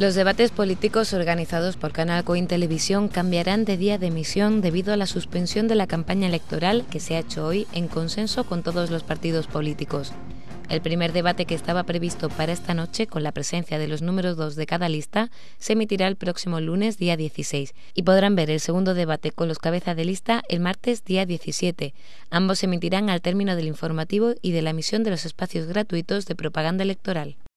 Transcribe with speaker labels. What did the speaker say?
Speaker 1: Los debates políticos organizados por Canal Coin Televisión cambiarán de día de emisión debido a la suspensión de la campaña electoral que se ha hecho hoy en consenso con todos los partidos políticos. El primer debate, que estaba previsto para esta noche con la presencia de los números 2 de cada lista, se emitirá el próximo lunes día 16 y podrán ver el segundo debate con los cabezas de lista el martes día 17. Ambos se emitirán al término del informativo y de la emisión de los espacios gratuitos de propaganda electoral.